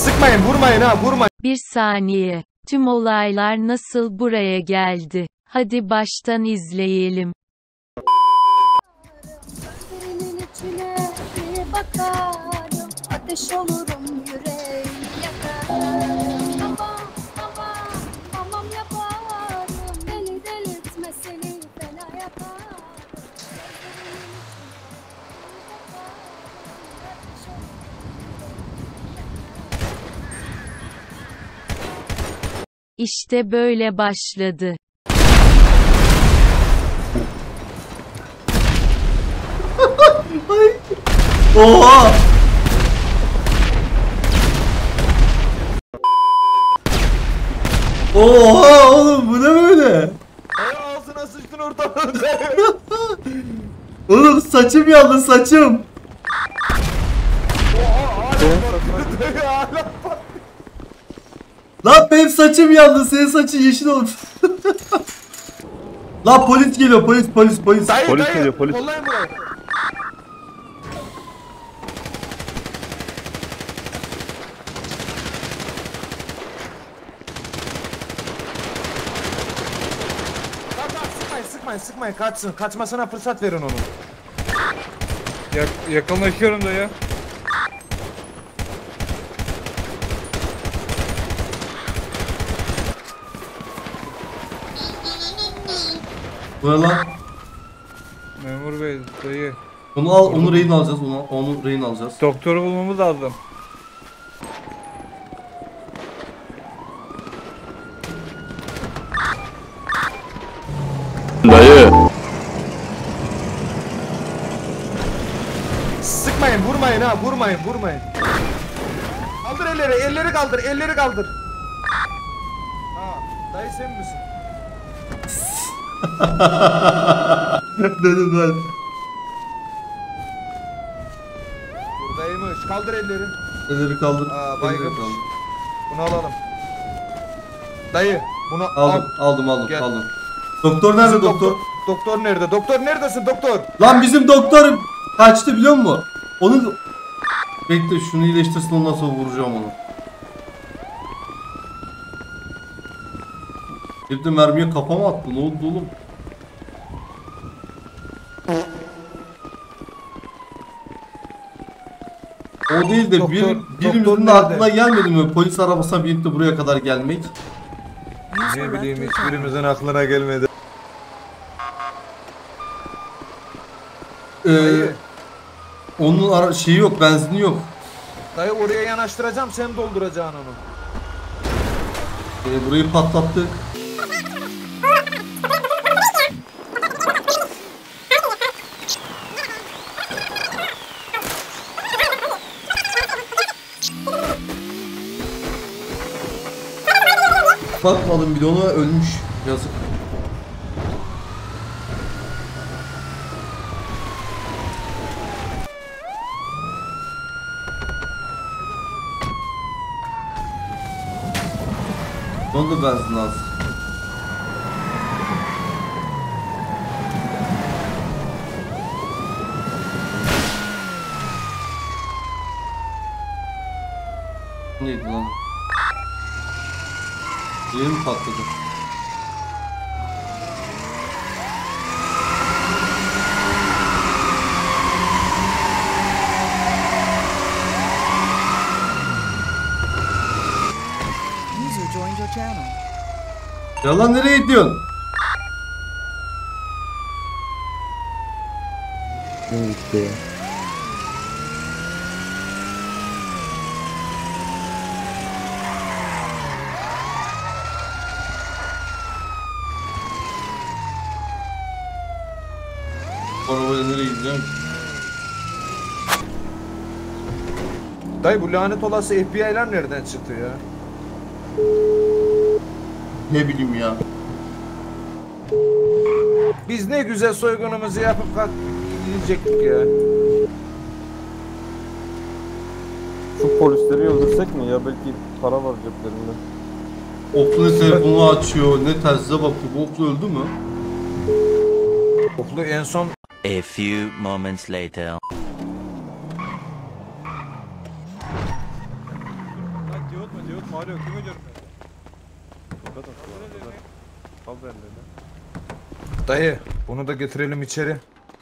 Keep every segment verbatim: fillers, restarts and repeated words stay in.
Sıkmayın, vurmayın ha, vurmayın. Bir saniye. Tüm olaylar nasıl buraya geldi? Hadi baştan izleyelim. Gözlerinin içine bir bakarım, ateş olurum, yüreğim yakarım. Tamam, tamam, tamam yaparım, deli delirtme seni fena yaparım. İşte böyle başladı. Oha! Oha oğlum, bu ne böyle? Ay ağzına sıçtın ortadan. Oğlum saçım yandı, saçım. Oha hala hala. Lan benim saçım yandı, senin saçın yeşil olmuş. Lan polis geliyor, polis polis polis. Dayı Polis dayı geliyor, polis. kollayın burayı. Tamam tamam, sıkmayın sıkmayın sıkmayın, kaçsın, kaçmasına fırsat verin onun. Yak yakınlaşıyorum da ya. Bu ne lan? Memur bey, dayı. Onu al, onu rehin alacağız, onu, onu rehin alacağız. Doktoru bulmamız lazım. Dayı. Sıkmayın, vurmayın ha, vurmayın, vurmayın. Kaldır elleri, elleri kaldır, elleri kaldır. Ha, dayı sen misin? Dedim ben. Buradaymış, kaldır elleri. Elleri kaldır. Aa, elleri baygınmış. kaldır. Bunu alalım. Dayı, bunu Aldım, al. aldım, aldım, Gel. aldım. Doktor nerede, Bizim doktor? Doktor nerede? Doktor neredesin doktor? Lan bizim doktor kaçtı biliyor musun? Onu bekle, şunu iyileştirsin, ondan sonra vuracağım onu. Bir de mermiye kafama attı. Ne oldu oğlum? O değil de Doktor- bir, doktor birimizin de nerede? aklına gelmedi mi? Polis arabasına binip de buraya kadar gelmek. Ne bileyim, hiçbirimizin aklına gelmedi. Ee, Dayı, onun ara şeyi yok, benzini yok. dayı oraya yanaştıracağım, sen dolduracaksın onu. Ee, burayı patlattık. Bakmadım bile ona, ölmüş. Yazık. Ona da benzin lazım. Neydi lan? Yeri mi patladı? User joined your channel. Ya lan nereye gidiyorsun? Gitti. Arabayla nereye gideceğim? Dayı bu lanet olası F B I'ler nereden çıktı ya? Ne bileyim ya. Biz ne güzel soygunumuzu yapıp kalk gidecektik ya. Şu polisleri öldürsek mi ya, belki para var ceplerinde. Oklu ne telefonu açıyor, ne telsize bakıyor. Bu oklu öldü mü? Oklu en son A few moments later. Alo kim ediyorum ben? Tokat at. Al ben de. Dayı bunu da getirelim içeri.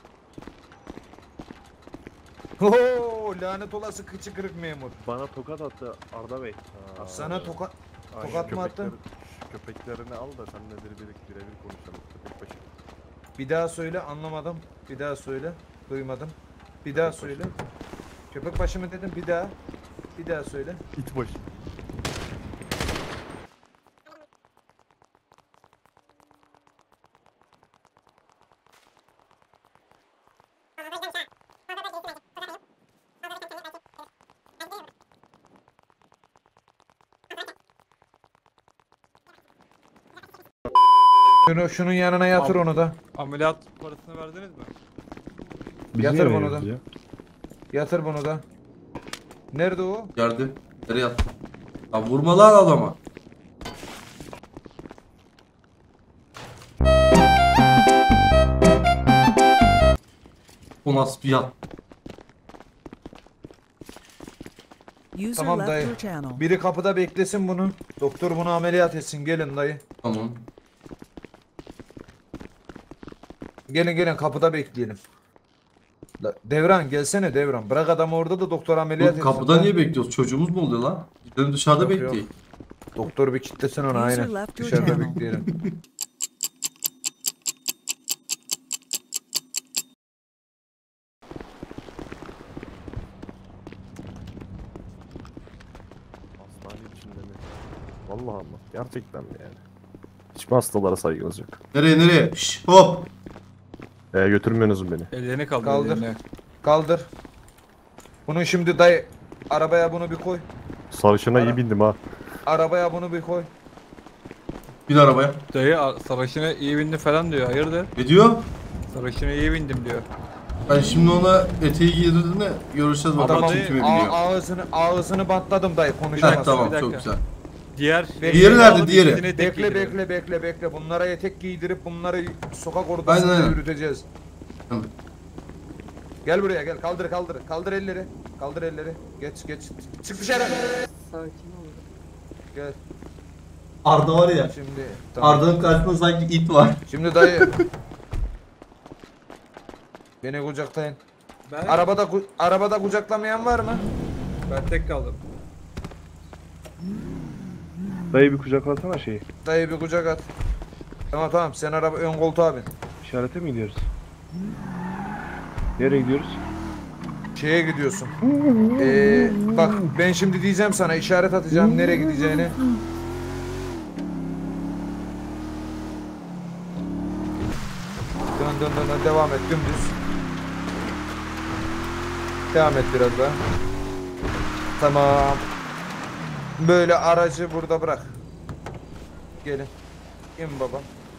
Oo, lanet olası kıçı kırık memur. Bana tokat attı Arda Bey. Ha, Sana tokat ay, tokat şu mı attın? köpekleri- şu köpeklerini al da seninle birebir birebir konuşalım. Köpek başı. Bir daha söyle, anlamadım. Bir daha söyle, duymadım. Bir daha söyle. Köpek başı mı dedim? Bir daha. Bir daha söyle. İt başı. Şunu, şunun yanına yatır onu da. Ameliyat parasını verdiniz mi? Yatır bunu da. Yatır bunu da. Nerede o? Geldi. Nereye attın? Lan vurma lan adama. O nasıl bir yat? User Tamam left dayı. your channel. Biri kapıda beklesin bunu. Doktor bunu ameliyat etsin. Gelin dayı. Tamam. Gelin gelin kapıda bekleyelim. La- Devran gelsene Devran. Bırak adamı orada da doktor ameliyat Dur, etsin. kapıda lan. niye bekliyoruz? Çocuğumuz mu oluyor lan? Gidelim dışarıda Yok, yok. bekleyin. Doktor bir kitlesin onu User aynen. left your Dışarıda channel. bekleyelim. Hastane içinde mi? Vallahi ama gerçekten mi yani? Hiçbir hastalara saygımız yok. Nereye nereye? Şş, hop. Ee, götürmüyorsunuz beni. Ellerini kaldır. Kaldır. ellerini. Kaldır. Bunu şimdi dayı arabaya bunu bir koy. Sarışına Ara- iyi bindim ha. Arabaya bunu bir koy. Bin arabaya. Dayı a- savaşına iyi bindim falan diyor. Hayırdır? Ne diyor? Savaşına iyi bindim diyor. Ben şimdi ona eteği giydirdiğinde görüşeceğiz bakalım Tamam. kim kime Aa, biniyor. ağzını ağzını bantladım dayı Ha, konuşamaz. tamam Bir çok dakika. güzel. Diğer Diğeri nerede, alıp diğeri? ikisini tek Bekle giydirelim. bekle bekle bekle. Bunlara etek giydirip bunları sokak Aynen, ortasında aynen. yürüteceğiz. Tamam. Gel buraya gel. Kaldır kaldır. Kaldır elleri. Kaldır elleri. Geç geç. Çık dışarı. Sakin ol. Gel. Arda var ya. Şimdi tamam. Arda'nın karşısında sanki it var. Şimdi dayı. Beni kucaklayın. Ben, Arabada ku- arabada kucaklamayan var mı? ben tek kaldım. Dayı bir kucaklasana şeyi. Dayı bir kucak at. Tamam tamam sen araba ön koltuğa bin. İşarete mi gidiyoruz? Nereye gidiyoruz? Şeye gidiyorsun. Ee, bak ben şimdi diyeceğim sana işaret atacağım nereye gideceğini. Dön dön dön dön devam et dümdüz. Devam et biraz daha. Tamam. Böyle aracı burada bırak. Gelin. İn baba.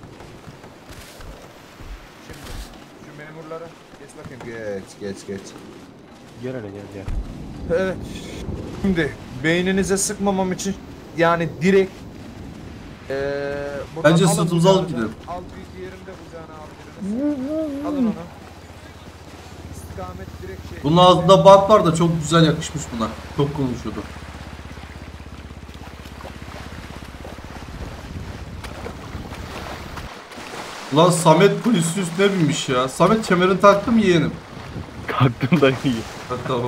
Şimdi şu memurlara geç bakayım. Geç geç geç. Gel hele gel gel. Evet. Şimdi beyninize sıkmamam için yani direkt eee buradan Bence alın sırtımıza alıp kucağınıza. gidelim. Al bir diğerini de kucağına al biriniz. Alın onu. İstikamet direkt şey. Bunun ağzında bant var da çok güzel yakışmış buna. Çok konuşuyordu. Ulan Samet polisin üstüne binmiş ya. Samet kemerini taktı mı yeğenim? Kalktım dayı. Ha, tamam.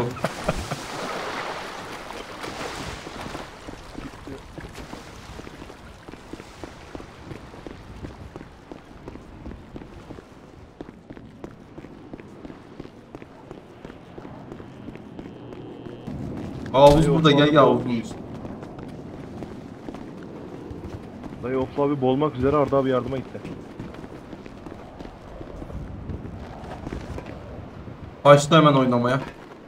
Havuz burada gel gel havuzumuz. Dayı Oflu abi boğulmak üzere Arda abi yardıma gitti. Başla hemen oynamaya.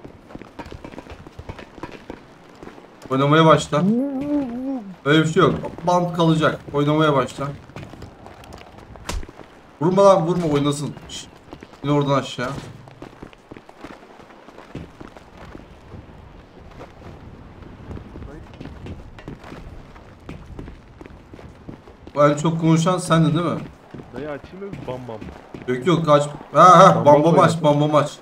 Oynamaya başla. Öyle bir şey yok. Bant kalacak. Oynamaya başla. Vurma lan vurma oynasın. Şşt. Yine oradan aşağı. Bu en çok konuşan sendin değil mi? Dayı açayım mı bam bam. Yok yok aç. Ha ha Bam bam bam bam aç oynasın. bam bam aç.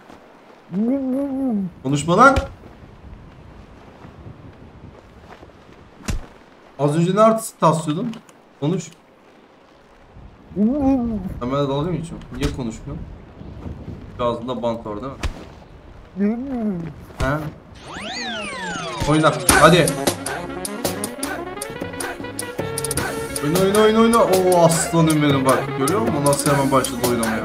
Konuşma lan. Az önce ne artist taslıyordun? Konuş. Hemen dalga mı geçiyorsun? Niye konuşmuyorsun? Ağzında bant var değil mi? He? Oyna. Hadi. Oyna oyna oyna oyna. Oo aslanım benim bak. Görüyor musun? Nasıl hemen başladı oynamaya.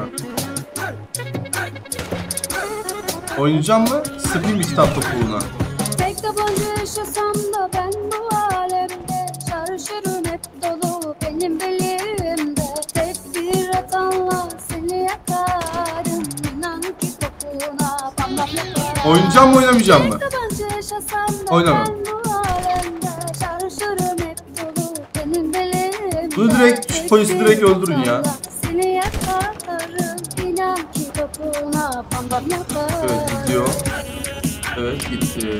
Oynayacağım mı? Sıkayım bir kitap topuğuna. Tek tabanca yaşasam da ben bu alemde çarşırım hep dolu benim belimde. Tek bir atanla seni yakarım. İnan ki kokuna bam bam yaparım. Oynayacağım mı oynamayacağım mı? Tek tabanca yaşasam da Oynama. ben bu alemde çarşırım hep dolu benim belimde. Bunu direkt, şu Tek polisi bir direkt öldürün ya. atanla seni yakarım. İnan ki kokuna bam bam yaparım. Evet gidiyor. Evet gitti.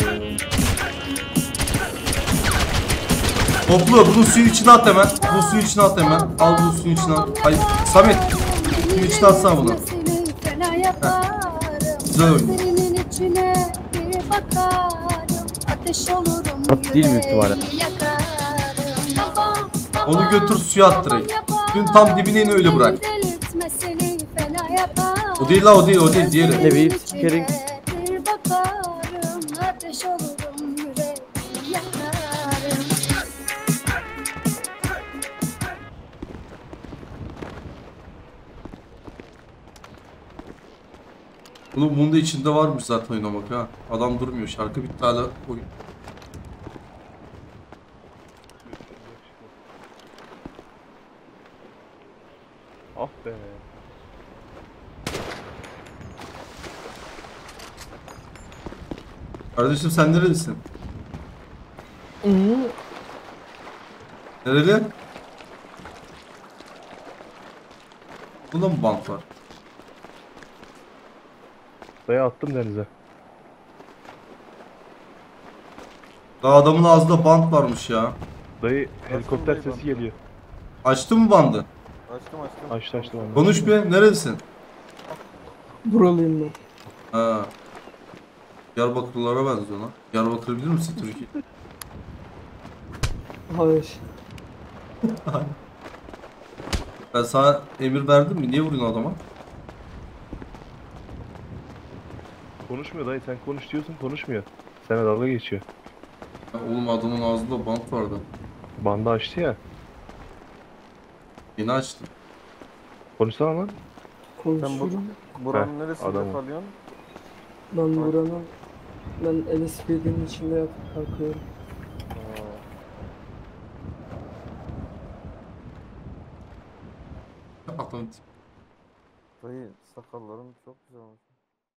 Toplu bunu suyun içine at hemen. Bu suyun içine at hemen. Al bunu suyun içine at. Hayır Samet. Suyun içine atsana bunu. Güzel oyun. At değil büyük ihtimalle. Onu götür suya at direkt. Suyun tam dibine in öyle bırak. O değil la o değil o değil diğeri. Ne bir sikerin. Bir bakarım ateş olurum yüreğimi yakarım. Bunun, bunun da içinde varmış zaten oynamak ha. Adam durmuyor şarkı bitti hala oyun. Ah be. Kardeşim sen nerelisin? Nereli? Bunda mı bant var? Dayı attım denize. Daha adamın ağzında bant varmış ya. Dayı helikopter sesi geliyor. Açtın mı bandı? Açtım açtım. Açtı açtı ben. Konuş bir nerelisin? Buralıyım ben. Ha. Diyarbakırlılara benziyor lan. Diyarbakır bilir misin Türkiye? Hayır. Ben sana emir verdim mi? Niye vuruyorsun adama? Konuşmuyor dayı, sen konuş diyorsun konuşmuyor. Sana dalga geçiyor. Ya oğlum adamın ağzında bant vardı. Bandı açtı ya. Yeni açtım. Konuşsana lan. Konuşurum. Buranın neresinde adamı. kalıyorsun? Ben buranın... Ben L S P'nin içinde yatıp kalkıyorum. Adam Dayı sakalların çok güzel olmuş.